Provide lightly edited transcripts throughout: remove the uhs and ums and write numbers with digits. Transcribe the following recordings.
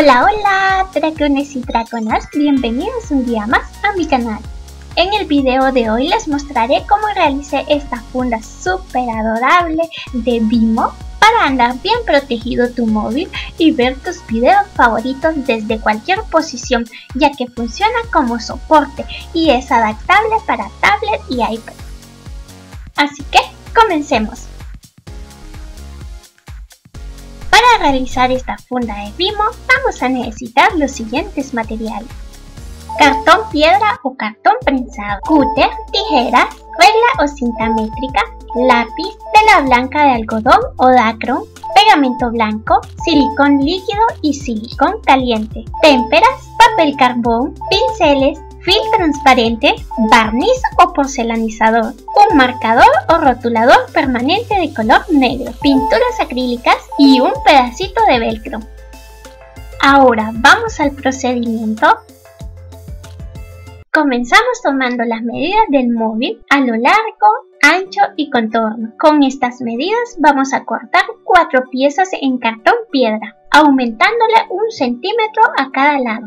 Hola, hola, dragones y dragonas, bienvenidos un día más a mi canal. En el video de hoy les mostraré cómo realicé esta funda súper adorable de Vimo para andar bien protegido tu móvil y ver tus videos favoritos desde cualquier posición, ya que funciona como soporte y es adaptable para tablet y iPad. Así que comencemos. Para realizar esta funda de Vimo vamos a necesitar los siguientes materiales: cartón piedra o cartón prensado, cúter, tijeras, regla o cinta métrica, lápiz, tela blanca de algodón o dacron, pegamento blanco, silicón líquido y silicón caliente, témperas, papel carbón, pinceles, film transparente, barniz o porcelanizador, un marcador o rotulador permanente de color negro, pinturas acrílicas y un pedacito de velcro. Ahora vamos al procedimiento. Comenzamos tomando las medidas del móvil a lo largo, ancho y contorno. Con estas medidas vamos a cortar 4 piezas en cartón piedra, aumentándole 1 centímetro a cada lado.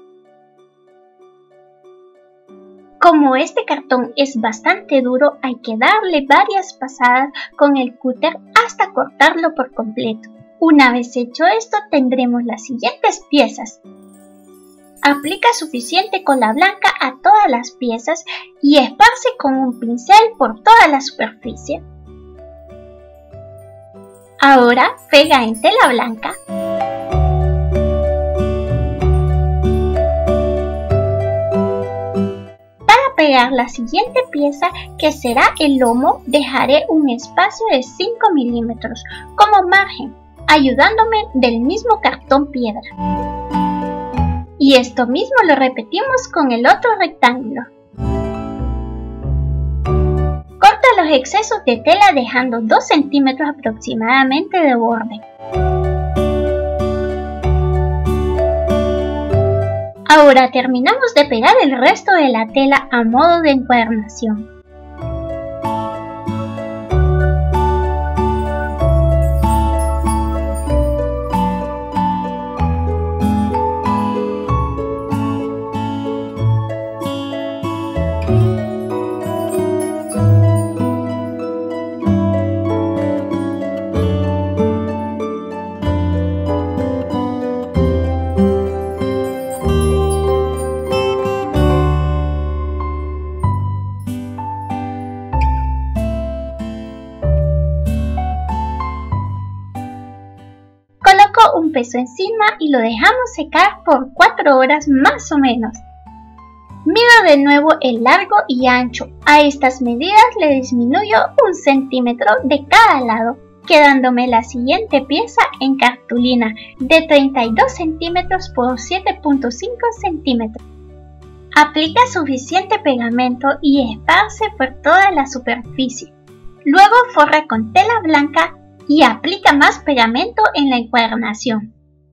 Como este cartón es bastante duro, hay que darle varias pasadas con el cúter hasta cortarlo por completo. Una vez hecho esto, tendremos las siguientes piezas. Aplica suficiente cola blanca a todas las piezas y esparce con un pincel por toda la superficie. Ahora pega en tela blanca. Para pegar la siguiente pieza, que será el lomo, dejaré un espacio de 5 milímetros como margen, ayudándome del mismo cartón piedra. Y esto mismo lo repetimos con el otro rectángulo. Corta los excesos de tela dejando 2 centímetros aproximadamente de borde. Ahora terminamos de pegar el resto de la tela a modo de encuadernación. Coloco un peso encima y lo dejamos secar por 4 horas más o menos. Mido de nuevo el largo y ancho. A estas medidas le disminuyo 1 centímetro de cada lado, quedándome la siguiente pieza en cartulina de 32 centímetros por 7.5 centímetros. Aplica suficiente pegamento y esparce por toda la superficie. Luego forra con tela blanca y aplica más pegamento en la encuadernación.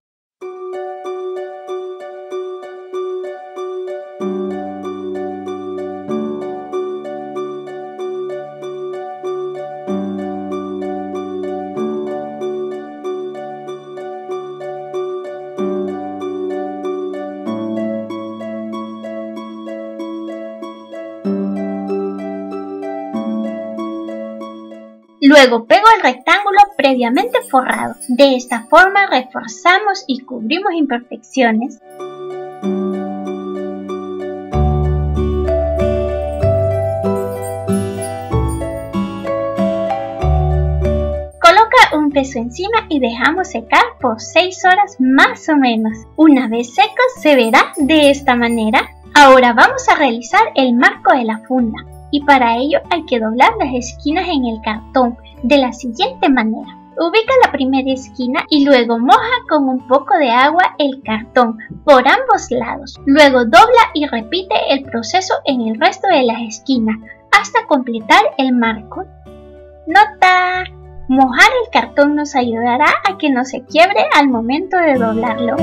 Luego pego el rectángulo previamente forrado. De esta forma reforzamos y cubrimos imperfecciones. Coloca un peso encima y dejamos secar por 6 horas más o menos. Una vez seco se verá de esta manera. Ahora vamos a realizar el marco de la funda. Y para ello hay que doblar las esquinas en el cartón de la siguiente manera. Ubica la primera esquina y luego moja con un poco de agua el cartón por ambos lados. Luego dobla y repite el proceso en el resto de las esquinas hasta completar el marco. ¡Nota! Mojar el cartón nos ayudará a que no se quiebre al momento de doblarlo.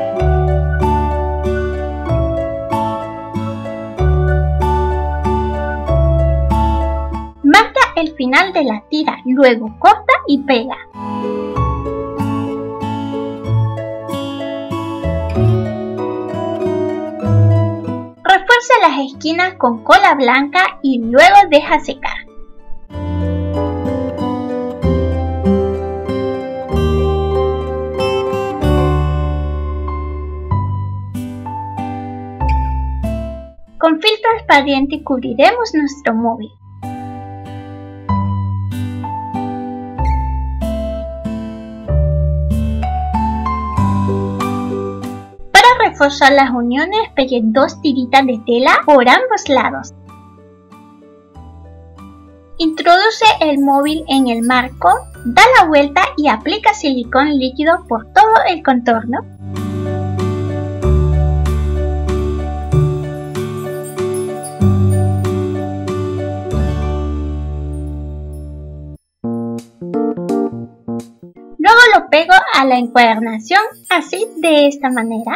Marca el final de la tira, luego corta y pega. las esquinas con cola blanca y luego deja secar. Con filtro transparente cubriremos nuestro móvil. Para reforzar las uniones pegué 2 tiritas de tela por ambos lados. Introduce el móvil en el marco, da la vuelta y aplica silicón líquido por todo el contorno. Luego lo pego a la encuadernación, así de esta manera.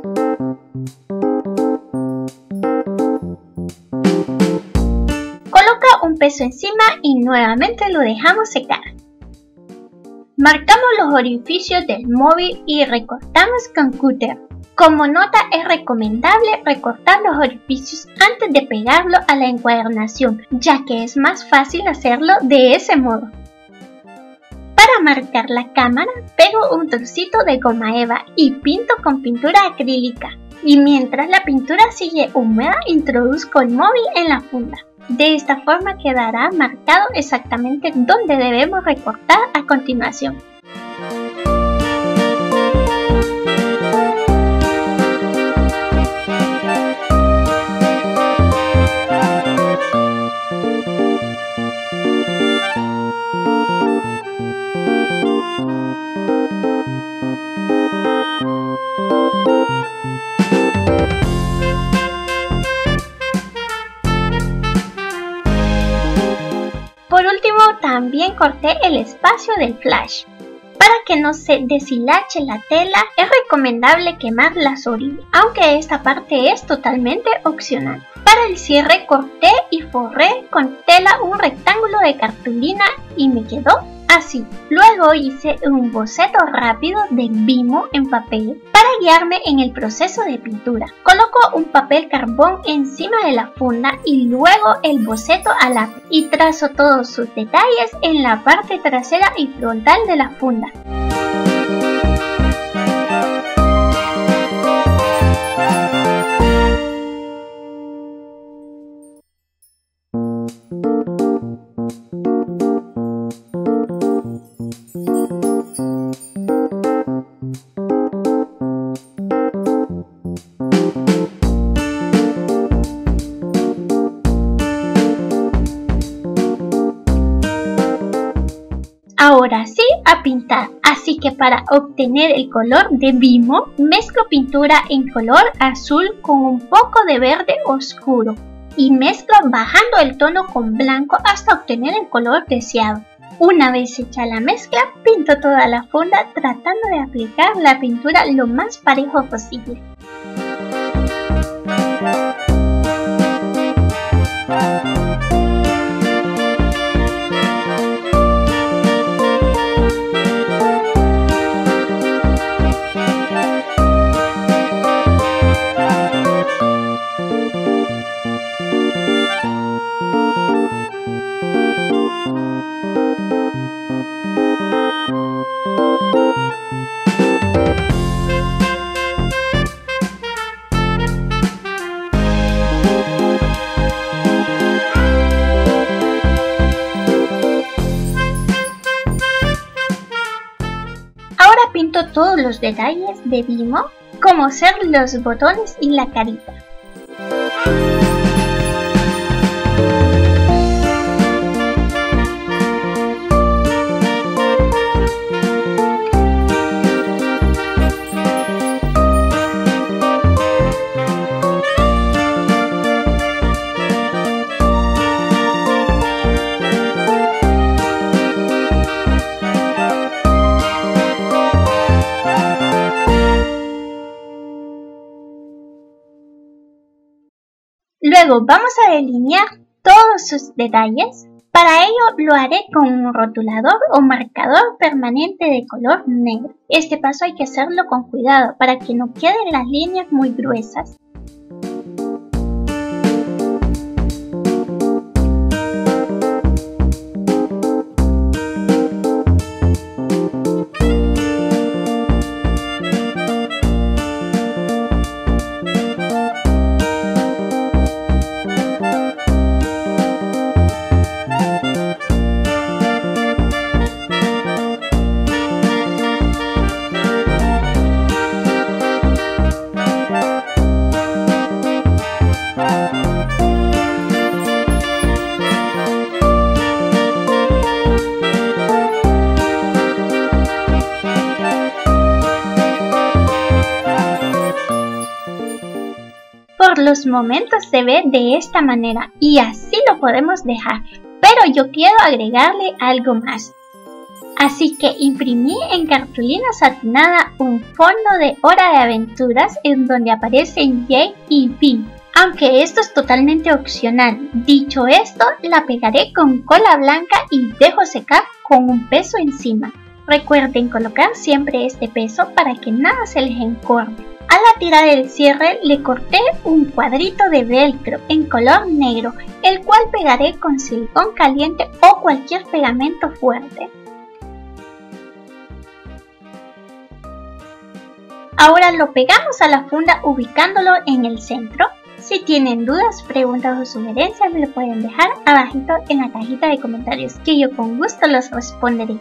Coloca un peso encima y nuevamente lo dejamos secar. Marcamos los orificios del móvil y recortamos con cúter. Como nota, es recomendable recortar los orificios antes de pegarlo a la encuadernación, ya que es más fácil hacerlo de ese modo. Para marcar la cámara, pego un trocito de goma eva y pinto con pintura acrílica. Y mientras la pintura sigue húmeda, introduzco el móvil en la funda. De esta forma quedará marcado exactamente donde debemos recortar a continuación. Por último, también corté el espacio del flash. Para que no se deshilache la tela, es recomendable quemar las orillas, aunque esta parte es totalmente opcional. Para el cierre corté y forré con tela un rectángulo de cartulina y me quedó así. Luego hice un boceto rápido de Vimo en papel para guiarme en el proceso de pintura. Coloco un papel carbón encima de la funda y luego el boceto a lápiz y trazo todos sus detalles en la parte trasera y frontal de la funda. Ahora sí, a pintar, así que para obtener el color de Vimo, mezclo pintura en color azul con un poco de verde oscuro y mezclo bajando el tono con blanco hasta obtener el color deseado. Una vez hecha la mezcla, pinto toda la funda tratando de aplicar la pintura lo más parejo posible. Pinto todos los detalles de Vimo, como ser los botones y la carita. Luego vamos a delinear todos sus detalles. Para ello lo haré con un rotulador o marcador permanente de color negro. Este paso hay que hacerlo con cuidado para que no queden las líneas muy gruesas. Por los momentos se ve de esta manera y así lo podemos dejar, pero yo quiero agregarle algo más. Así que imprimí en cartulina satinada un fondo de Hora de Aventuras en donde aparecen Jake y Finn, aunque esto es totalmente opcional. Dicho esto, la pegaré con cola blanca y dejo secar con un peso encima. Recuerden colocar siempre este peso para que nada se les encorve. A la tira del cierre le corté un cuadrito de velcro en color negro, el cual pegaré con silicón caliente o cualquier pegamento fuerte. Ahora lo pegamos a la funda ubicándolo en el centro. Si tienen dudas, preguntas o sugerencias me lo pueden dejar abajito en la cajita de comentarios, que yo con gusto los responderé.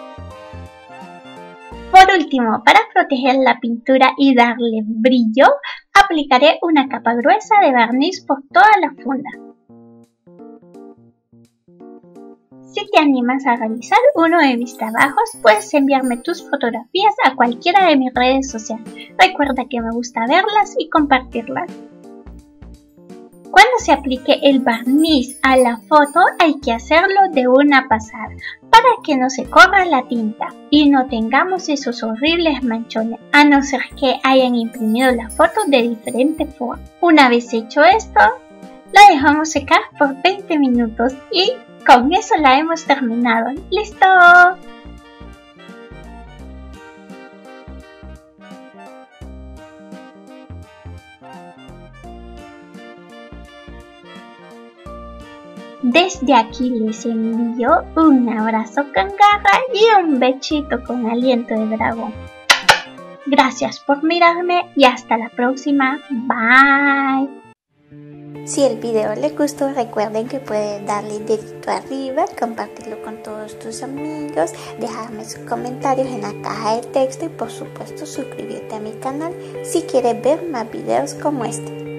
Por último, para proteger la pintura y darle brillo, aplicaré una capa gruesa de barniz por toda la funda. Si te animas a realizar uno de mis trabajos, puedes enviarme tus fotografías a cualquiera de mis redes sociales. Recuerda que me gusta verlas y compartirlas. Cuando se aplique el barniz a la foto hay que hacerlo de una pasada para que no se corra la tinta y no tengamos esos horribles manchones, a no ser que hayan imprimido la foto de diferente forma. Una vez hecho esto, la dejamos secar por 20 minutos y con eso la hemos terminado. ¡Listo! Desde aquí les envío un abrazo con garra y un bechito con aliento de dragón. Gracias por mirarme y hasta la próxima. Bye. Si el video les gustó, recuerden que pueden darle dedito arriba, compartirlo con todos tus amigos, dejarme sus comentarios en la caja de texto y por supuesto suscribirte a mi canal si quieres ver más videos como este.